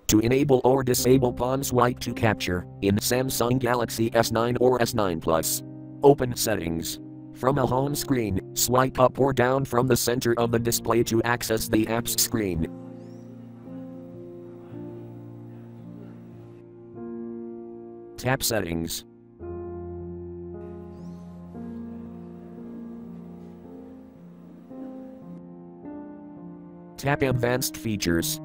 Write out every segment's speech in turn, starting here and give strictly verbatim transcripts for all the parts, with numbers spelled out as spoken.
To enable or disable pawn swipe to capture in Samsung Galaxy S nine or S nine Plus. Open Settings. From a home screen, swipe up or down from the center of the display to access the apps screen. Tap Settings. Tap Advanced Features.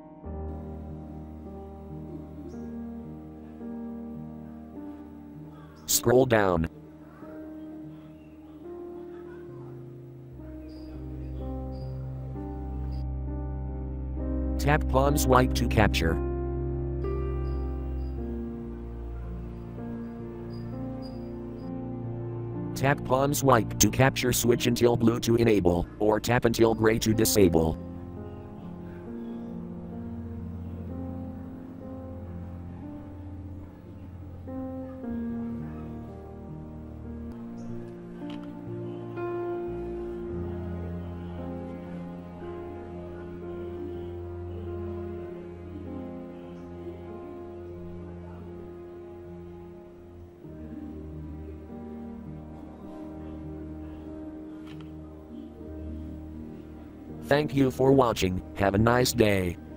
Scroll down. Tap Pawn Swipe to capture. Tap Pawn Swipe to capture, switch until blue to enable, or tap until gray to disable. Thank you for watching. Have a nice day.